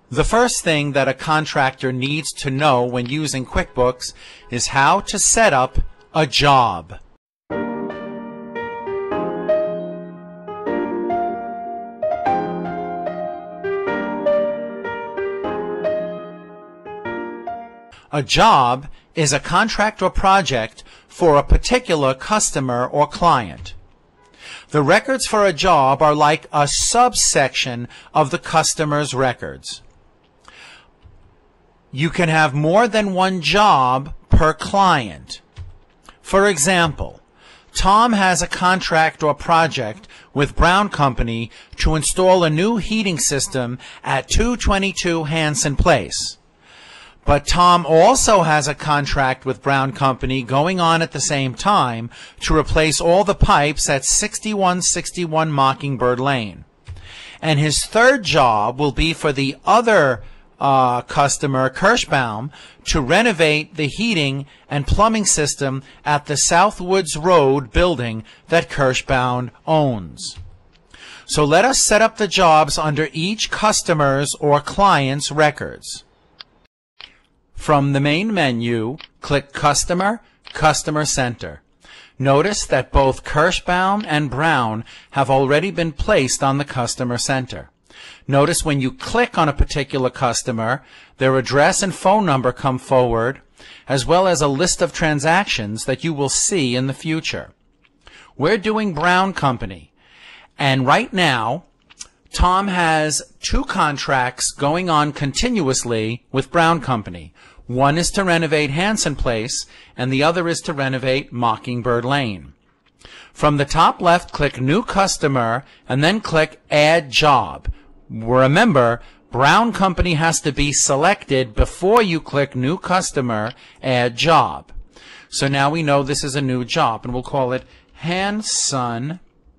The first thing that a contractor needs to know when using QuickBooks is how to set up a job. A job is a contract or project for a particular customer or client. The records for a job are like a subsection of the customer's records. You can have more than one job per client. For example, Tom has a contract or project with Brown Company to install a new heating system at 222 Hanson Place. But Tom also has a contract with Brown Company going on at the same time to replace all the pipes at 6161 Mockingbird Lane. And his third job will be for the other customer, Kirschbaum, to renovate the heating and plumbing system at the Southwoods Road building that Kirschbaum owns. So let us set up the jobs under each customer's or client's records. From the main menu, click Customer, Customer Center. Notice that both Kirschbaum and Brown have already been placed on the Customer Center. Notice when you click on a particular customer, their address and phone number come forward, as well as a list of transactions that you will see in the future. We're doing Brown Company, and right now, Tom has two contracts going on continuously with Brown Company. One is to renovate Hanson Place, and the other is to renovate Mockingbird Lane. From the top left, click New Customer, and then click Add Job. Remember, Brown Company has to be selected before you click New Customer, Add Job. So now we know this is a new job, and we'll call it Hanson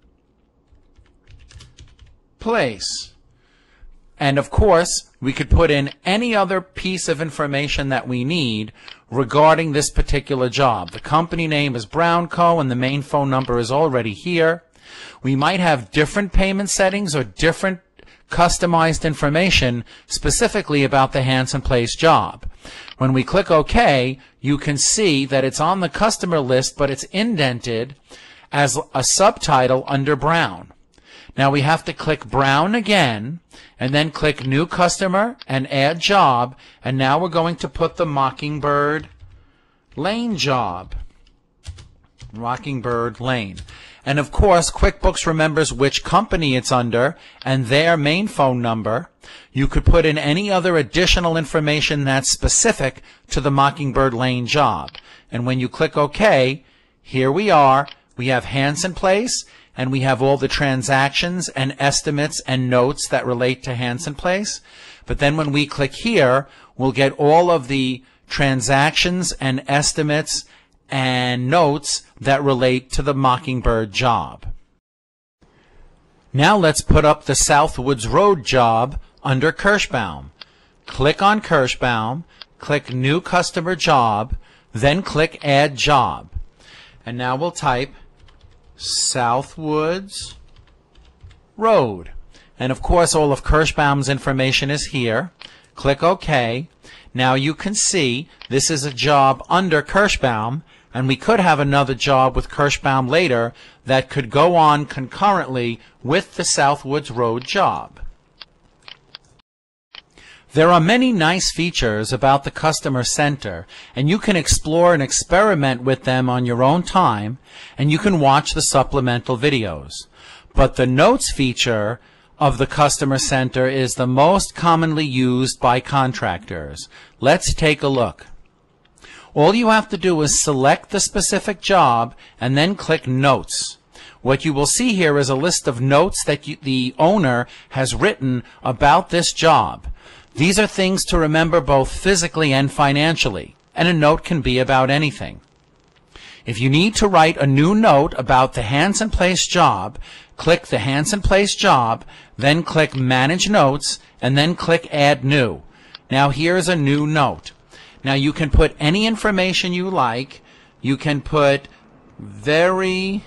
Place. And of course, we could put in any other piece of information that we need regarding this particular job. The company name is Brown Co., and the main phone number is already here. We might have different payment settings or different customized information specifically about the Hanson Place job. When we click OK, you can see that it's on the customer list, but it's indented as a subtitle under Brown. Now we have to click Brown again, and then click New Customer and Add Job, and now we're going to put the Mockingbird Lane job. Mockingbird Lane. And of course, QuickBooks remembers which company it's under and their main phone number. You could put in any other additional information that's specific to the Mockingbird Lane job. And when you click OK, here we are. We have Hanson Place, and we have all the transactions and estimates and notes that relate to Hanson Place. But then when we click here, we'll get all of the transactions and estimates and notes that relate to the Mockingbird job. Now let's put up the Southwoods Road job under Kirschbaum. Click on Kirschbaum, click New Customer Job, then click Add Job. And now we'll type Southwoods Road. And of course all of Kirschbaum's information is here. Click OK. Now you can see this is a job under Kirschbaum, and we could have another job with Kirschbaum later that could go on concurrently with the Southwoods Road job. There are many nice features about the Customer Center, and you can explore and experiment with them on your own time, and you can watch the supplemental videos. But the Notes feature of the Customer Center is the most commonly used by contractors. Let's take a look. All you have to do is select the specific job and then click Notes. What you will see here is a list of notes that the owner has written about this job. These are things to remember both physically and financially, and a note can be about anything. If you need to write a new note about the Hanson Place job, click the Hanson Place job, then click Manage Notes, and then click Add New. Now here's a new note. Now you can put any information you like. You can put very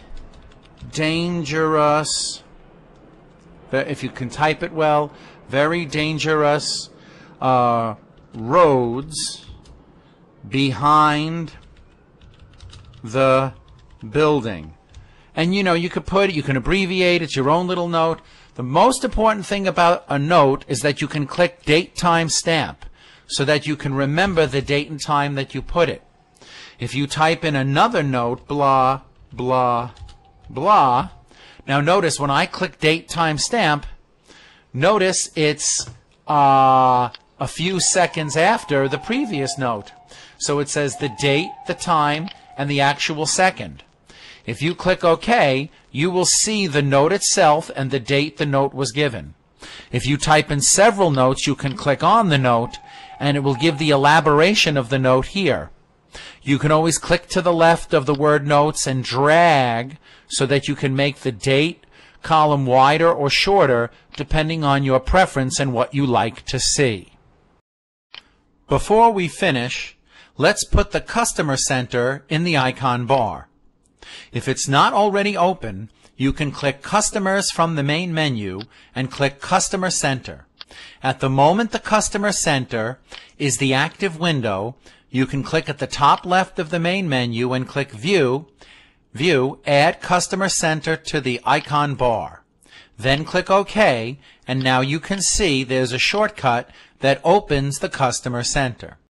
dangerous, if you can type it well, very dangerous roads behind the building. And you can abbreviate, it's your own little note. The most important thing about a note is that you can click date, time, stamp so that you can remember the date and time that you put it. If you type in another note, blah, blah, blah, now notice when I click date, time, stamp, notice it's a few seconds after the previous note. So it says the date, the time, and the actual second. If you click OK, you will see the note itself and the date the note was given. If you type in several notes, you can click on the note, and it will give the elaboration of the note here. You can always click to the left of the word notes and drag so that you can make the date column wider or shorter depending on your preference and what you like to see. Before we finish, let's put the Customer Center in the icon bar. If it's not already open, you can click Customers from the main menu and click Customer Center. At the moment the Customer Center is the active window, you can click at the top left of the main menu and click View, Add Customer Center to the icon bar. Then click OK, and now you can see there's a shortcut that opens the Customer Center.